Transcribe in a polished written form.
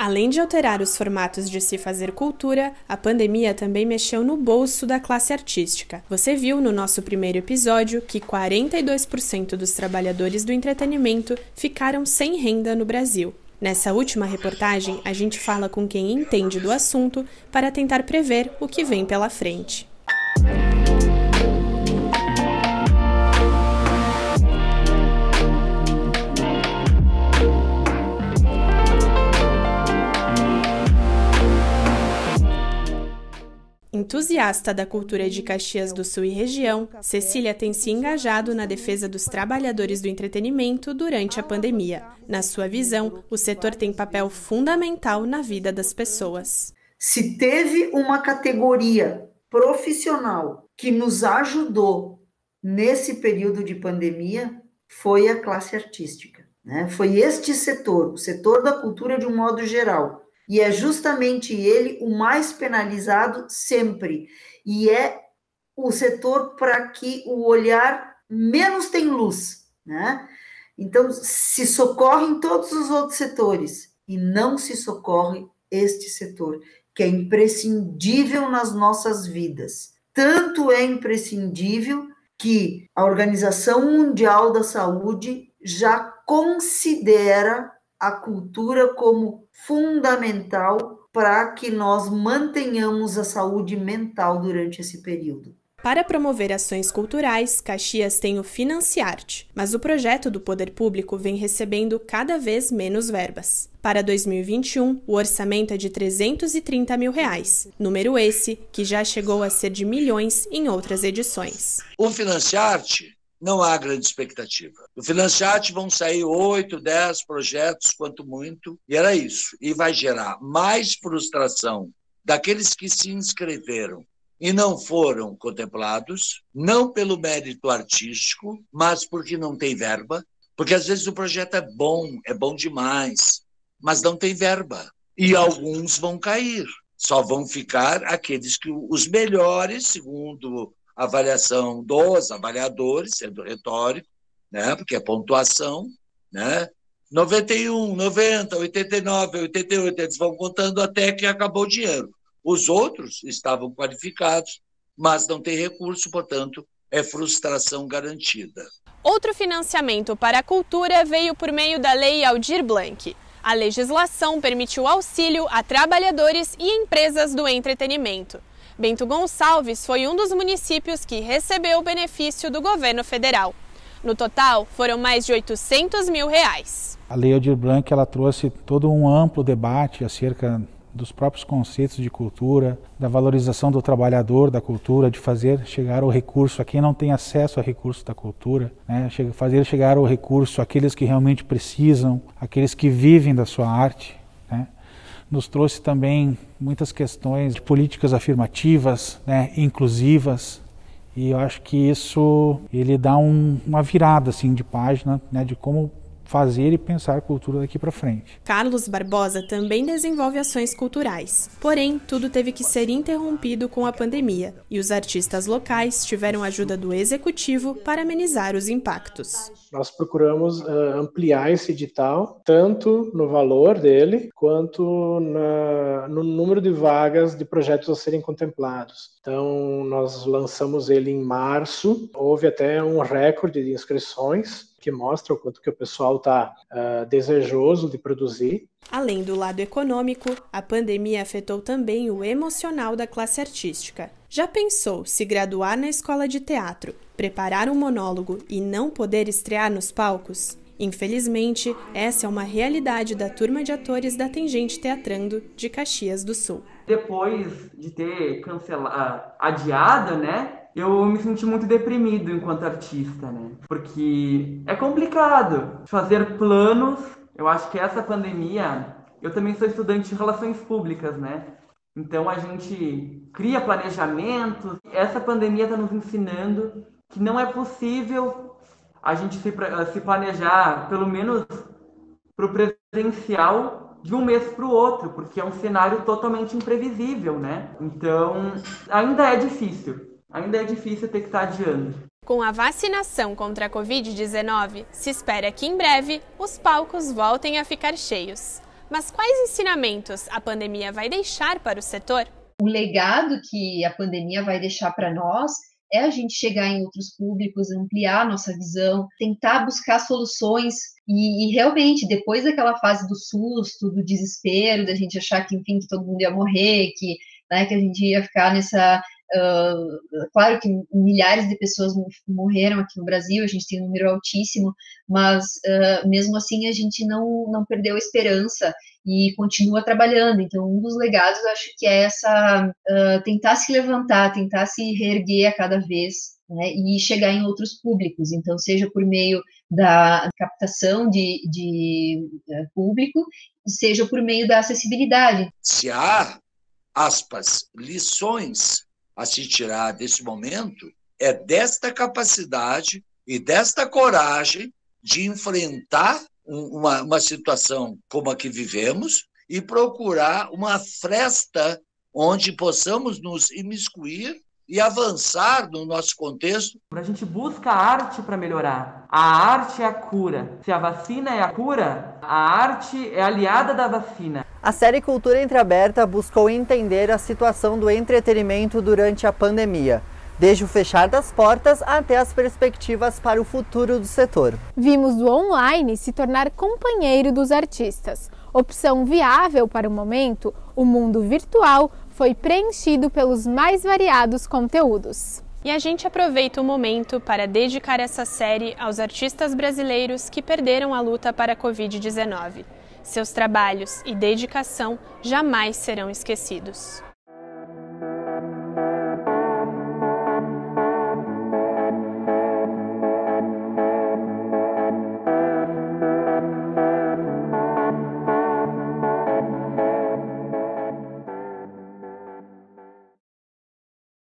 Além de alterar os formatos de se fazer cultura, a pandemia também mexeu no bolso da classe artística. Você viu no nosso primeiro episódio que 42% dos trabalhadores do entretenimento ficaram sem renda no Brasil. Nessa última reportagem, a gente fala com quem entende do assunto para tentar prever o que vem pela frente. Entusiasta da cultura de Caxias do Sul e região, Cecília tem se engajado na defesa dos trabalhadores do entretenimento durante a pandemia. Na sua visão, o setor tem papel fundamental na vida das pessoas. Se teve uma categoria profissional que nos ajudou nesse período de pandemia, foi a classe artística, né? Foi este setor, o setor da cultura de um modo geral. E é justamente ele o mais penalizado sempre. E é o setor para que o olhar menos tem luz, né? Então, se socorre em todos os outros setores e não se socorre este setor, que é imprescindível nas nossas vidas. Tanto é imprescindível que a Organização Mundial da Saúde já considera a cultura como fundamental para que nós mantenhamos a saúde mental durante esse período. Para promover ações culturais, Caxias tem o Financiarte, mas o projeto do poder público vem recebendo cada vez menos verbas. Para 2021, o orçamento é de R$330 mil, número esse que já chegou a ser de milhões em outras edições. O Financiarte não há grande expectativa. Do Financiarte vão sair 8, 10 projetos, quanto muito, e era isso. E vai gerar mais frustração daqueles que se inscreveram e não foram contemplados, não pelo mérito artístico, mas porque não tem verba, porque às vezes o projeto é bom demais, mas não tem verba. E alguns vão cair. Só vão ficar aqueles que os melhores, segundo a avaliação dos avaliadores, sendo retórico, né, porque é pontuação, né, 91, 90, 89, 88, eles vão contando até que acabou o dinheiro. Os outros estavam qualificados, mas não tem recurso, portanto, é frustração garantida. Outro financiamento para a cultura veio por meio da Lei Aldir Blanc. A legislação permitiu auxílio a trabalhadores e empresas do entretenimento. Bento Gonçalves foi um dos municípios que recebeu o benefício do governo federal. No total, foram mais de R$800 mil. A Lei Aldir Blanc ela trouxe todo um amplo debate acerca dos próprios conceitos de cultura, da valorização do trabalhador da cultura, de fazer chegar o recurso a quem não tem acesso ao recurso da cultura, né? Fazer chegar o recurso àqueles que realmente precisam, àqueles que vivem da sua arte, né? Nos trouxe também muitas questões de políticas afirmativas, né, inclusivas, e eu acho que isso ele dá uma virada assim, de página, né, de como fazer e pensar a cultura daqui para frente. Carlos Barbosa também desenvolve ações culturais. Porém, tudo teve que ser interrompido com a pandemia e os artistas locais tiveram ajuda do executivo para amenizar os impactos. Nós procuramos ampliar esse edital, tanto no valor dele, quanto no número de vagas de projetos a serem contemplados. Então, nós lançamos ele em março, houve até um recorde de inscrições, que mostra o quanto que o pessoal está desejoso de produzir. Além do lado econômico, a pandemia afetou também o emocional da classe artística. Já pensou se graduar na escola de teatro, preparar um monólogo e não poder estrear nos palcos? Infelizmente, essa é uma realidade da turma de atores da Tangente Teatrando de Caxias do Sul. Depois de ter adiado, né? Eu me senti muito deprimido enquanto artista, né? Porque é complicado fazer planos. Eu acho que essa pandemia... Eu também sou estudante de relações públicas, né? Então a gente cria planejamentos. Essa pandemia está nos ensinando que não é possível a gente se planejar, pelo menos para o presencial, de um mês para o outro, porque é um cenário totalmente imprevisível, né? Então ainda é difícil. Ainda é difícil ter que estar adiando. Com a vacinação contra a Covid-19, se espera que em breve os palcos voltem a ficar cheios. Mas quais ensinamentos a pandemia vai deixar para o setor? O legado que a pandemia vai deixar para nós é a gente chegar em outros públicos, ampliar a nossa visão, tentar buscar soluções e realmente, depois daquela fase do susto, do desespero, da gente achar que, enfim, que todo mundo ia morrer, que a gente ia ficar nessa... claro que milhares de pessoas morreram aqui no Brasil, a gente tem um número altíssimo, mas mesmo assim a gente não perdeu a esperança e continua trabalhando. Então, um dos legados, eu acho que é tentar se levantar, tentar se reerguer a cada vez, né, e chegar em outros públicos. Então, seja por meio da captação de público, seja por meio da acessibilidade. Se há, aspas, lições a se tirar desse momento, é desta capacidade e desta coragem de enfrentar uma situação como a que vivemos e procurar uma fresta onde possamos nos imiscuir e avançar no nosso contexto. A gente busca a arte para melhorar. A arte é a cura. Se a vacina é a cura, a arte é aliada da vacina. A série Cultura Entreaberta buscou entender a situação do entretenimento durante a pandemia, desde o fechar das portas até as perspectivas para o futuro do setor. Vimos o online se tornar companheiro dos artistas. Opção viável para o momento, o mundo virtual foi preenchido pelos mais variados conteúdos. E a gente aproveita o momento para dedicar essa série aos artistas brasileiros que perderam a luta para a Covid-19. Seus trabalhos e dedicação jamais serão esquecidos.